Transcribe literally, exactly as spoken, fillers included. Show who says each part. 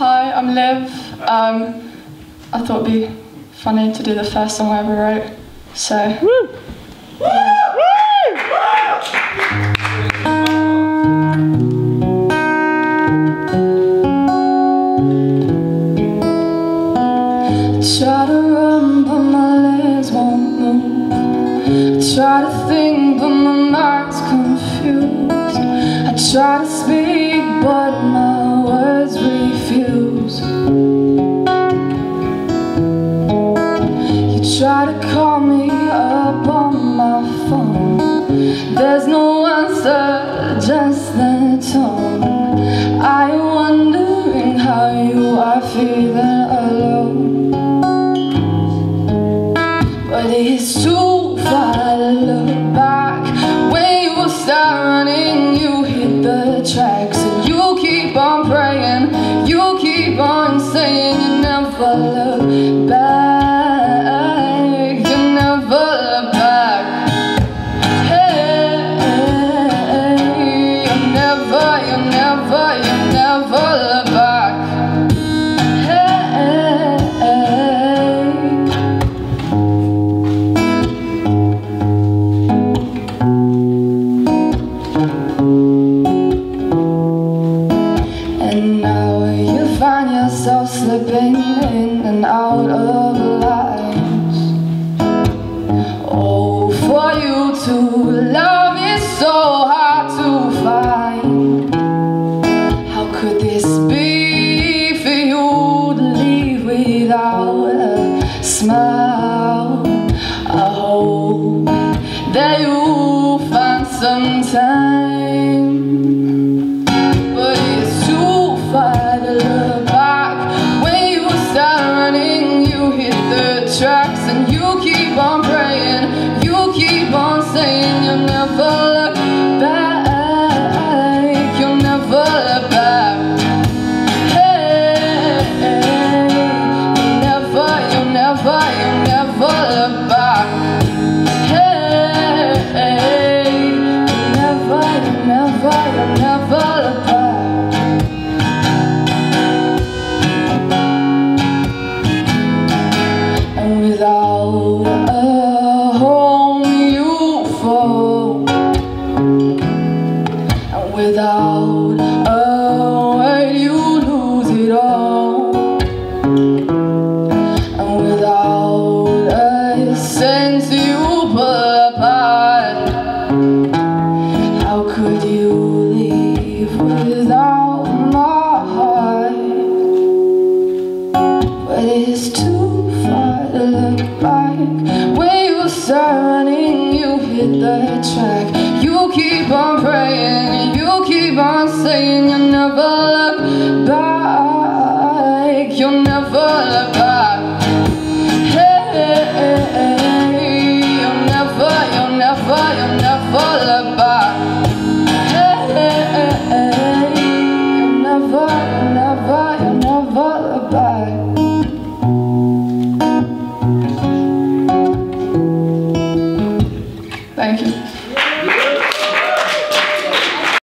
Speaker 1: Hi, I'm Liv. Um, I thought it'd be funny to do the first song I ever wrote, so... Woo! Yeah. Woo! I try to run but my legs won't move. I try to think but my mind's confused. I try to speak but my words refuse. You try to call me up on my phone. There's no answer, just the tone. I am wondering how you are feeling alone. But it's too far to look back. When you start running, you hit the tracks. And you keep on praying, you keep on saying you never look back. You never look back. Hey, you never, you never, you never look back. And now you find yourself slipping in and out of lines. Oh, for you to love is so hard to find. How could this be for you to leave without a smile? I hope that you find some time. But it's too far to look back. When you start running, you hit the tracks. And you keep on praying, you keep on saying you'll never look back. You'll never look back. Hey, you'll never, you'll never, you'll never look back. Hey, you'll never, you'll never, you'll never look back. Without a home you fall, and without a way you lose it all, and without a sense you pull apart. How could you leave without my heart? But it's too far to look back. When you start running, you hit the track.